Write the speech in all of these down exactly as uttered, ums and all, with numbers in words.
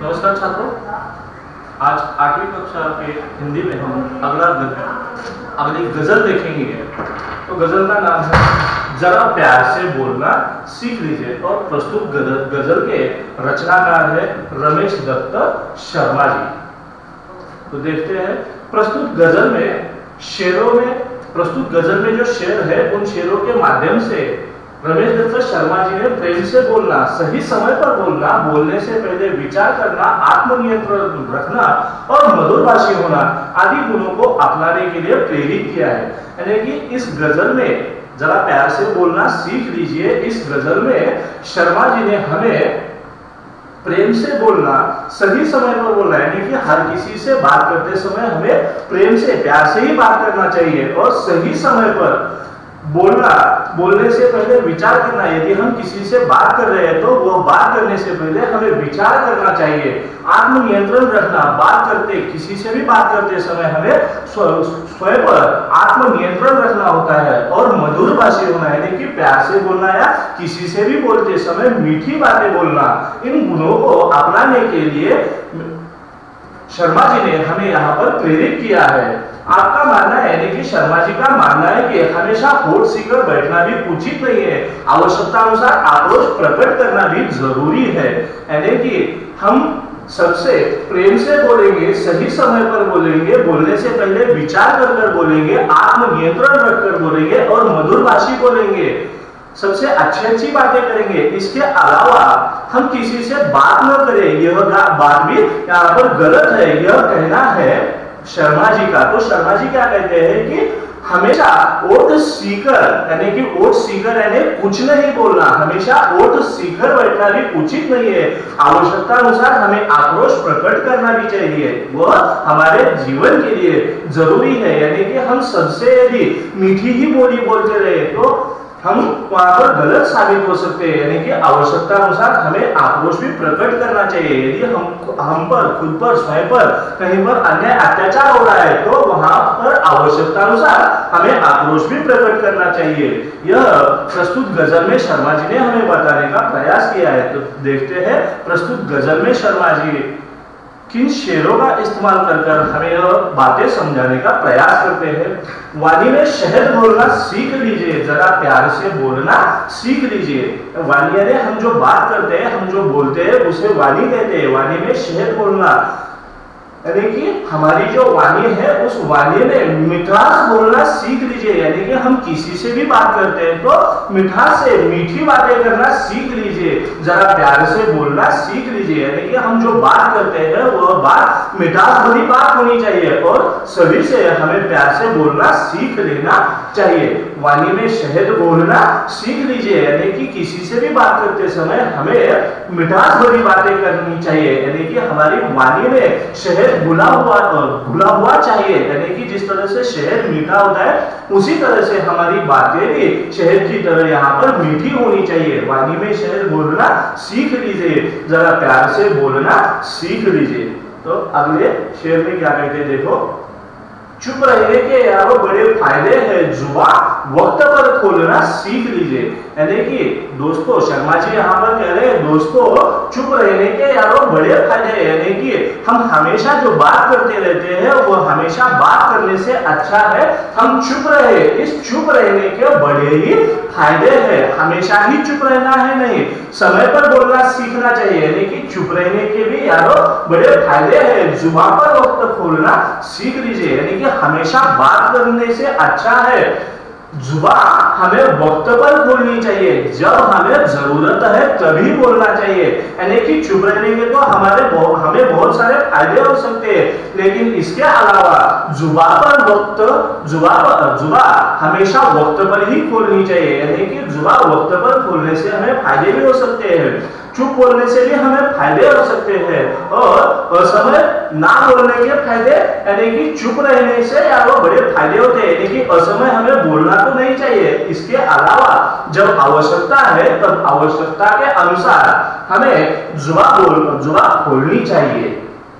नमस्कार छात्रों, आज आठवीं कक्षा के हिंदी में हम अगला अगली गजल देखेंगे। तो गजल का नाम है जरा प्यार से बोलना सीख लीजिए और प्रस्तुत गजल गजल के रचनाकार है रमेश दत्त शर्मा जी। तो देखते हैं प्रस्तुत गजल में शेरों में प्रस्तुत गजल में जो शेर है उन शेरों के माध्यम से रमेश दत्त शर्मा जी ने प्रेम से बोलना, सही समय पर बोलना, बोलने से पहले विचार करना, आत्मनियंत्रण रखना और मधुर भाषी होना आदि गुणों को अपनाने के लिए प्रेरित किया है। यानी कि इस गजल में जरा प्यार से बोलना सीख लीजिए, इस गजल में शर्मा जी ने हमें प्रेम से बोलना, सही समय पर बोलना, यानी कि हर किसी से बात करते समय हमें प्रेम से प्यार से ही बात करना चाहिए और सही समय पर बोलना, बोलने से पहले विचार करना। यदि हम किसी से बात कर रहे हैं तो वो बात करने से पहले हमें विचार करना चाहिए, आत्मनियंत्रण रखना। बात करते किसी से भी बात करते समय हमें स्वयं पर आत्मनियंत्रण रखना होता है और मधुर भाषी होना, यानी कि प्यार से बोलना या किसी से भी बोलते समय मीठी बातें बोलना। इन गुणों को अपनाने के लिए शर्मा जी ने हमें यहाँ पर प्रेरित किया है। आपका मानना है, यानी कि शर्मा जी का मानना है कि हमेशा होठ सीकर बैठना भी उचित नहीं है, आवश्यकता अनुसार आक्रोश प्रकट करना भी जरूरी है। यानी कि हम सबसे प्रेम से बोलेंगे, सही समय पर बोलेंगे, बोलने से पहले विचार कर कर बोलेंगे, आत्मनियंत्रण रखकर बोलेंगे और मधुर भाषी बोलेंगे, सबसे अच्छी अच्छी बातें करेंगे। इसके अलावा हम किसी से बात न करें, यह बात भी यहाँ पर गलत है, यह कहना है शर्मा जी का। तो शर्मा जी क्या कहते हैं कि हमेशा ओठ सीकर, यानी कि ओठ सीकर यानी कुछ नहीं बोलना, हमेशा ओठ सीकर बैठना भी उचित नहीं है। आवश्यकता अनुसार हमें आक्रोश प्रकट करना भी चाहिए, वह हमारे जीवन के लिए जरूरी है। यानी कि हम सबसे यदि मीठी ही बोली बोलते रहे तो हम वहां पर गलत साबित हो सकते हैं। यानी कि आवश्यकता अनुसार हमें आक्रोश भी प्रकट करना चाहिए। यदि हम हम पर, खुद पर, स्वयं पर कहीं पर अन्याय अत्याचार हो रहा है तो वहां पर आवश्यकता अनुसार हमें आक्रोश भी प्रकट करना चाहिए। यह प्रस्तुत गजल में शर्मा जी ने हमें बताने का प्रयास किया है। तो देखते हैं प्रस्तुत गजल में शर्मा जी किन शेरों का इस्तेमाल कर कर हमें यह बातें समझाने का प्रयास करते हैं। वाणी में शहद बोलना सीख लीजिए, जरा प्यार से बोलना सीख लीजिए। वाणी यानी हम जो बात करते हैं, हम जो बोलते हैं उसे वाणी कहते हैं। वाणी में शहद बोलना यानी कि हमारी जो वाणी है उस वाणी में मिठास बोलना सीख लीजिए। यानी कि हम किसी से भी बात करते हैं तो मिठास से मीठी बातें करना सीख लीजिए, जरा प्यार से बोलना सीख लीजिए। यानी कि हम जो बात करते हैं वह बात मिठास भरी बात होनी चाहिए और सभी से हमें प्यार से बोलना सीख लेना चाहिए। वाणी में शहद बोलना सीख लीजिए, यानी कि किसी से भी बात करते समय हमें मिठास भरी बातें करनी चाहिए। यानी कि हमारी वाणी में शहद घुला हुआ घुला हुआ चाहिए, यानी कि जिस तरह से शहद मीठा होता है उसी तरह से हमारी बातें भी शहद की तरह यहाँ पर मीठी होनी चाहिए। वाणी में शहद बोलना सीख लीजिए, जरा प्यार से बोलना सीख लीजिए। तो अगले शेर में क्या कहते हैं देखो, चुप रहने के यारो बड़े फायदे हैं, जुबान वक्त पर खोलना सीख लीजिए। यानी कि दोस्तों शर्मा जी यहाँ पर कह रहे हैं दोस्तों चुप रहने के यारो बड़े फायदे हैं। यानी कि हम हमेशा जो बात करते रहते हैं वो हमेशा बात करने से अच्छा है हम चुप रहे। इस चुप रहने के बड़े ही फायदे हैं, हमेशा ही चुप रहना है नहीं, समय पर बोलना सीखना चाहिए। यानी कि चुप रहने के भी यारो बड़े फायदे हैं, जुबान पर वक्त खोलना सीख लीजिए। यानी कि हमेशा बात करने से अच्छा है जुबान हमें वक्त पर बोलनी चाहिए, जब हमें जरूरत है तभी बोलना चाहिए। यानी कि चुप रहने के तो हमारे हमें बहुत सारे फायदे हो सकते हैं, लेकिन इसके अलावा जुबान पर वक्त जुबान पर जुबान हमेशा वक्त पर ही खोलनी चाहिए। यानी कि जुबान वक्त पर खोलने से हमें फायदे भी हो सकते हैं, चुप बोलने से भी हमें फायदे हो सकते हैं और असमय ना बोलने के फायदे, यानी कि चुप रहने से या वो बड़े फायदे होते हैं। यानी कि असमय हमें बोलना तो नहीं चाहिए। इसके अलावा जब आवश्यकता है तब आवश्यकता के अनुसार हमें जुबान बोल जुबान खोलनी चाहिए।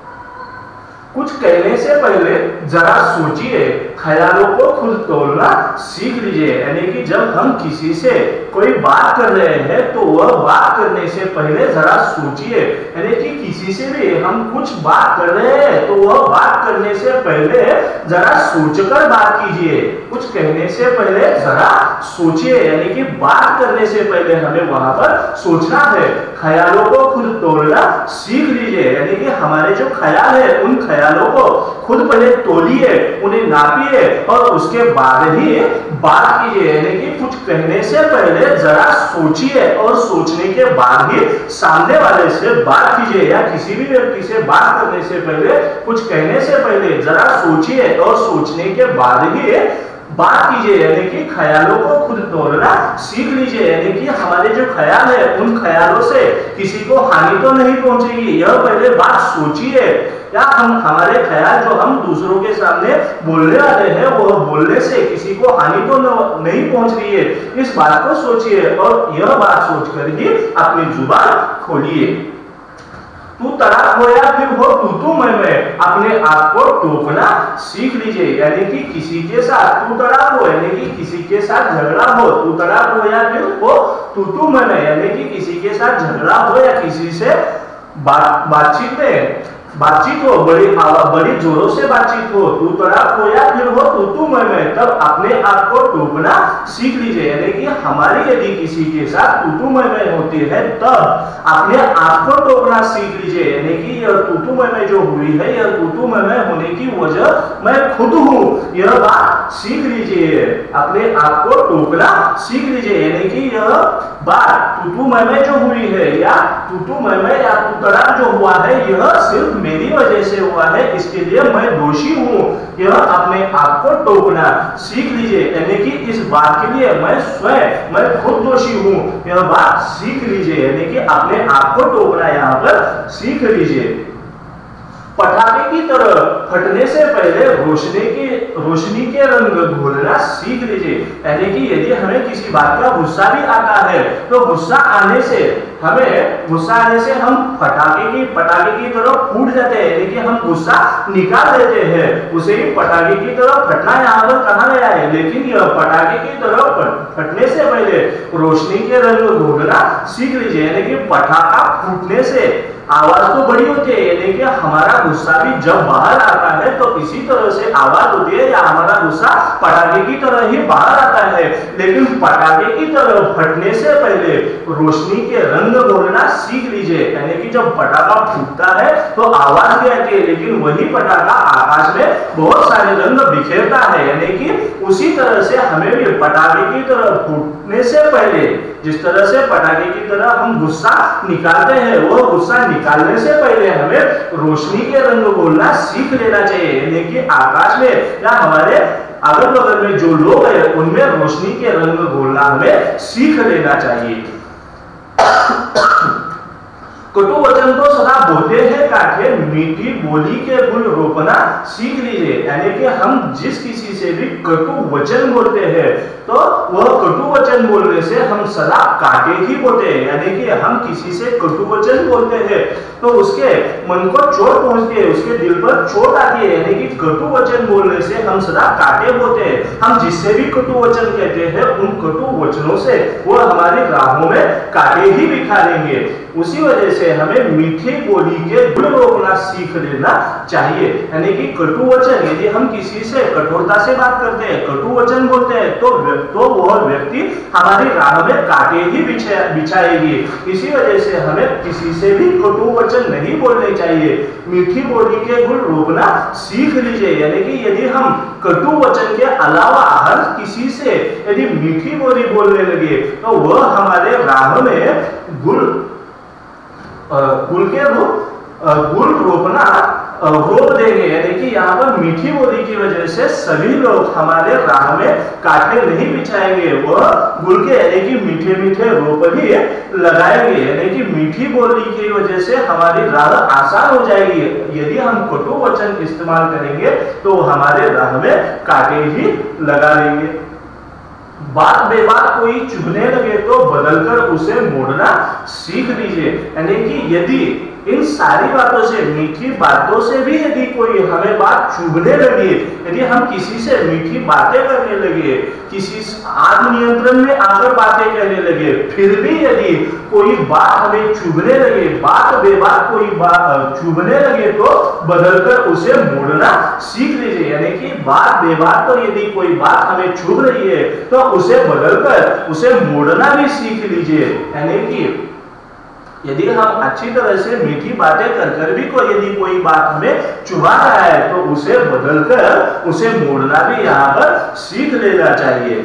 कुछ कहने से पहले जरा सोचिए, ख्यालों को खुद तोड़ना सीख लीजिए। यानी कि जब हम किसी से कोई बात कर रहे हैं तो वह बात करने से पहले जरा सोचिए, यानी कि किसी किसी से भी हम कुछ बात कर रहे हैं तो वह बात करने से पहले जरा सोचकर बात कीजिए। कुछ कहने से पहले जरा सोचिए, यानी कि बात करने से पहले हमें वहां पर सोचना है। ख्यालों को खुद तोड़ना सीख लीजिए, यानी कि हमारे जो ख्याल है उन ख्यालों को खुद पहले तोलिए, उन्हें नापिए और उसके बाद ही बात कीजिए। यानी कि कुछ कहने से पहले जरा सोचिए और सोचने के बाद ही सामने वाले से बात कीजिए, या किसी भी व्यक्ति से बात करने से पहले, कुछ कहने से पहले जरा सोचिए और सोचने के बाद ही बात कीजिए। यानी कि ख्यालों को खुद तोड़ना सीख लीजिए, यानी कि हमारे जो ख्याल है उन ख्यालों से किसी को हानि तो नहीं पहुंचेगी, यह पहले बात सोचिए। या हम हमारे ख्याल जो हम दूसरों के सामने बोलने वाले हैं वो बोलने से किसी को हानि तो नहीं पहुंच रही है, इस बात को सोचिए और यह बात सोचकर ही अपनी जुबान खोलिए। तू तड़ाक हो या फिर हो तू तू मैं मैं, अपने आप को टोकना सीख लीजिए। यानी कि किसी के साथ तू तड़ाक हो, यानी कि किसी के साथ झगड़ा हो, तू तड़ाक हो या फिर हो तू तू मैं मैं, यानी कि किसी के साथ झगड़ा हो या किसी से बात बातचीत में बातचीत हो, बड़ी बड़ी जोरों से बातचीत हो, तू तड़ाक हो या फिर हो तू तू मैं मैं, तब अपने आप को टोकना सीख लीजिए। यानी कि हमारी यदि किसी के साथ तू तू मैं मैं होती है तब अपने आप को टोकना सीख लीजिए। यानी कि यह तू तू मैं मैं जो हुई है, यह तू तू मैं मैं होने की वजह मैं खुद हूँ, यह बात सीख लीजिए। अपने आप को टोकना सीख लीजिए, यानी कि यह बात तू तू मैं मैं जो हुई है या तू तू मैं मैं या तू तड़ाक जो हुआ है यह सिर्फ मेरी वजह से हुआ है, इसके लिए मैं दोषी हूँ, यह अपने आप को टोकना सीख लीजिए। यानी कि इस बात के लिए मैं स्वयं मैं खुद दोषी हूँ, यह बात सीख लीजिए। यानी कि अपने आप को टोकना यहाँ पर सीख लीजिए। पटाखे की तरह फटने से पहले रोशनी की रोशनी के रंग घोलना सीख लीजिए। यानी कि यदि हमें किसी बात का गुस्सा भी आता है तो गुस्सा आने से हमें गुस्सा आने से हम पटाखे की पटाखे की तरह फूट जाते हैं, यानी कि हम गुस्सा निकाल देते हैं, उसे ही पटाखे की तरह फटना यहाँ पर कहा गया है। लेकिन यह पटाखे की तरह फटने से पहले रोशनी के रंग घोलना सीख लीजिए। यानी कि पटाखा फूटने से आवाज तो बड़ी होती है, यानी कि हमारा गुस्सा भी जब बाहर आता है तो इसी तरह से आवाज होती है, या हमारा गुस्सा पटाखे की तरह ही बाहर आता है। लेकिन पटाखे की तरह फटने से पहले रोशनी के रंग घोलना सीख लीजिए। यानी कि जब पटाखा फूटता है तो आवाज भी आती है, लेकिन वही पटाखा आकाश में बहुत सारे रंग बिखेरता है। यानी कि उसी तरह से हमें भी पटाखे की तरह फूटने से पहले, जिस तरह से पटाखे की तरह हम गुस्सा निकालते हैं, वह गुस्सा निकालने से पहले हमें रोशनी के रंग बोलना सीख लेना चाहिए। यानी कि आकाश में या हमारे अगल बगल में जो लोग हैं उनमें रोशनी के रंग बोलना हमें सीख लेना चाहिए। कटु वचन तो सदा बोलते हैं काठे, मीठी बोली के गुण रोपना सीख लीजिए। यानी कि हम जिस किसी से भी कटु वचन बोलते हैं तो वह कटु वचन बोलने से हम सदा काटे ही बोलते हैं। यानी कि हम किसी से कटु वचन बोलते हैं तो उसके मन को चोट पहुंचती है, उसके दिल पर चोट आती है। यानी कि कटु वचन बोलने से हम सदा काटे बोलते हैं। हम जिससे भी कटु वचन कहते हैं उन कटु वचनों से वह हमारी राहों में काटे ही बिखारेंगे। उसी वजह से हमें मीठी बोली के गुण रोकना सीख लेना चाहिए। यानी कि कटु वचन, यदि हम किसी से कठोरता से बात करते हैं, कटु वचन बोलते हैं तो तो वह व्यक्ति हमारी राह में कांटे ही बिछाएगी। इसी वजह से हमें किसी से भी कटु वचन नहीं बोलने चाहिए। मीठी बोली के गुण रोकना सीख लीजिए। यानी कि यदि हम कटु वचन के अलावा हर किसी से यदि मीठी बोली बोलने लगे तो वह हमारे राह में गुण गुल के रूप गुल रोपना रोप देंगे। यानी कि यहाँ पर मीठी बोली की वजह से सभी लोग हमारे राह में कांटे नहीं बिछाएंगे, वह गुल के यानी कि मीठे मीठे रोप ही लगाएंगे। यानी कि मीठी बोली की वजह से हमारी राह आसान हो जाएगी। यदि हम कटु वचन इस्तेमाल करेंगे तो हमारे राह में कांटे ही लगा लेंगे। बात बेबात कोई चुभने लगे तो बदलकर उसे मोड़ना सीख लीजिए। यानी कि यदि इन सारी बातों से, मीठी बातों से भी यदि कोई हमें बात चुभने लगे, यदि हम किसी से मीठी बातें करने लगे, किसी आत्मनियंत्रण में आकर बातें कहने लगे, फिर भी यदि कोई बात हमें चुभने लगे, बात बेबात कोई बात चुभने लगे, तो बदलकर उसे मोड़ना सीख लीजिए। यानी कि बात बेबात पर यदि कोई बात हमें चुभ रही है तो उसे बदलकर उसे मोड़ना भी सीख लीजिए। यानी कि यदि हम अच्छी तरह से मीठी बातें कर कर भी कोई यदि कोई बात हमें चुभा रहा है तो उसे बदलकर उसे मोड़ना भी यहाँ पर सीख लेना चाहिए।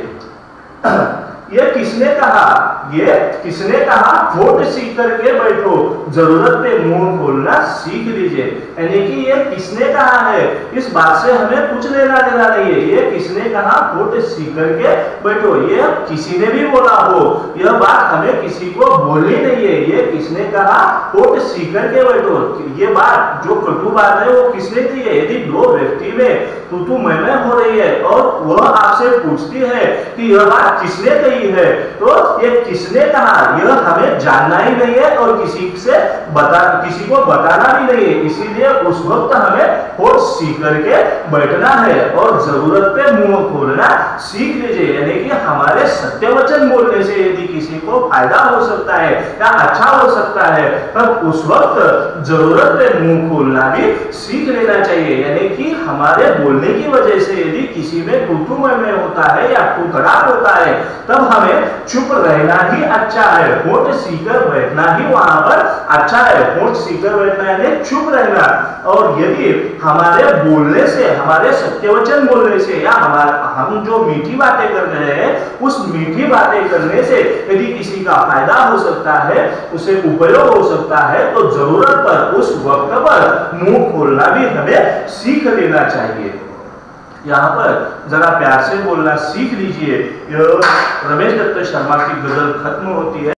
ये किसने कहा? ये किसने कहा? होठ सीख करके बैठो, जरूरत पे मुंह खोलना सीख लीजिए। यानी कि ये किसने कहा है, इस बात से हमें कुछ लेना देना नहीं है। ये किसने कहा? होठ सीख करके बैठो, ये किसी ने भी बोला हो, यह बात हमें किसी को बोलनी नहीं है। ये किसने कहा? होठ सीख करके बैठो। ये बात जो कटु बात है वो किसने की है? यदि दो व्यक्ति में तू तू मैं मैं हो रही है और वह आपसे पूछती है कि यह बात किसने कही है, तो ये किसने कहा यह हमें जानना ही नहीं है और किसी से बता किसी को बताना भी नहीं है। इसीलिए उस वक्त हमें होठ सीख करके बैठना है और जरूरत पे मुंह खोलना सीख लीजिए। यानी कि हमारे सत्य वचन बोलने से यदि किसी को फायदा हो सकता है या अच्छा हो सकता है, तब उस वक्त जरूरत पे मुंह खोलना भी सीख लेना चाहिए। यानी कि हमारे बोलने की वजह से यदि किसी में टूटू में होता है या टूटराट होता है, तब हमें चुप रहना ही अच्छा है, होठ सीकर बैठना ही वहां पर अच्छा है। होठ सीकर बैठना यानी चुप रहना। और यदि हमारे बोलने से, हमारे सत्यवचन बोलने से या हमारे हम जो मीठी बातें कर रहे हैं, उस मीठी बातें करने से यदि किसी का फायदा हो सकता है, उसे उपयोग हो सकता है, तो जरूरत पर उस वक्त पर मुंह खोलना भी हमें सीख लेना चाहिए। यहाँ पर जरा प्यार से बोलना सीख लीजिए। यह रमेश दत्त शर्मा की गजल खत्म होती है।